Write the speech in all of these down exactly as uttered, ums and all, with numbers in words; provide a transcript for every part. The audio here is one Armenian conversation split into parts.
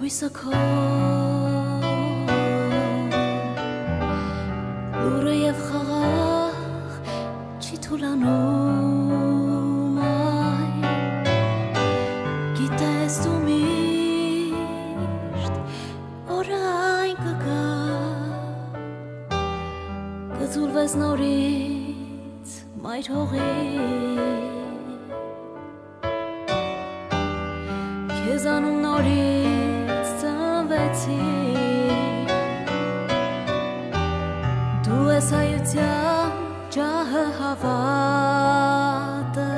հույսը քո լուրը և խաղաղ չի թուլանում այն գիտես դու միշտ օրը այն կգա կձուլվես նորից մայր հողի Քեզանում նորից ծնվեցի Դու ես հայության ջահը հավատը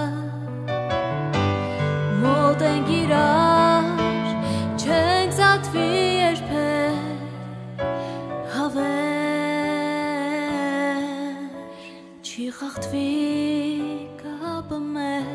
Մոտ ենք իրար չենք զատվի երբեք Հավեր չի խախտվի կապը մեր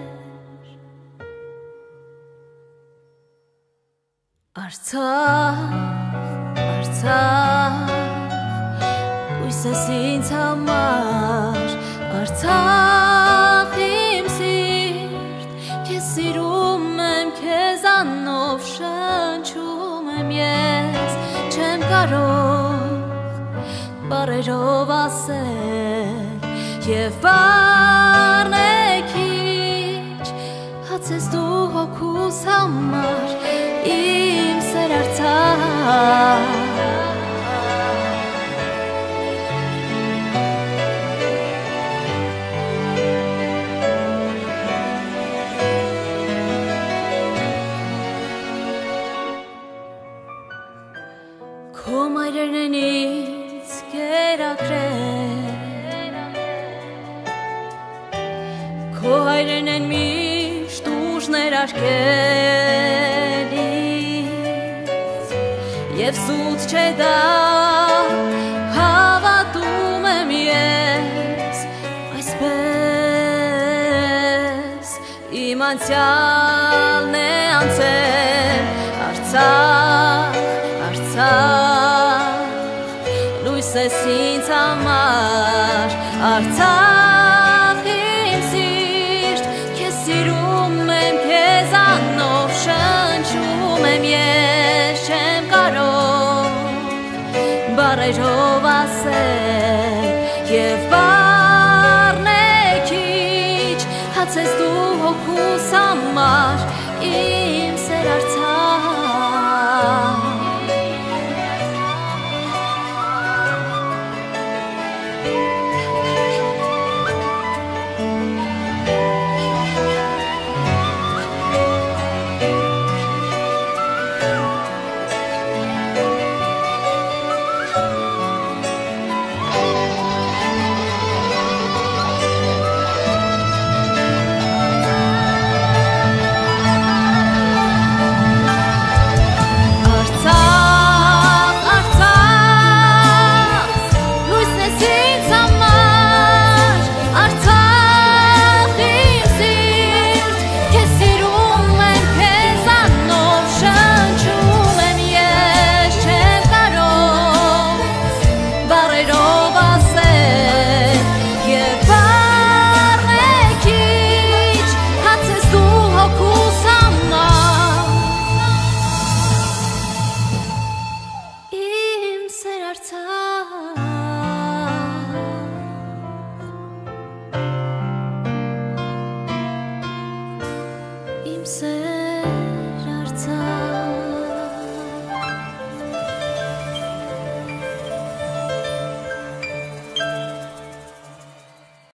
Արցախ, Արցախ, հույս ես ինձ համար Արցախ իմ սիրտ, քեզ սիրում եմ, քեզանով շնչում եմ ես Չեմ կարող բառերով ասել և բառն է քիչ Հացես դու հոգուս համար Իմ սեր Արցախ Քո մայրերն են ինձ կերակրել Քո հայրերն են միշտ ուժներ արկել Եվ սուտ չէ դա հավատում եմ ես Այսպես իմ անցյալն է անցել Արցախ, Արցախ լույս ես ինձ համար Արցախ իմ սիրտ քեզ սիրում եմ քեզանով շնչում եմ ես չեմ կարող բառերով ասել և բառն է քիչ հացես դու հոգուս համար իմ սեր Արցախ Im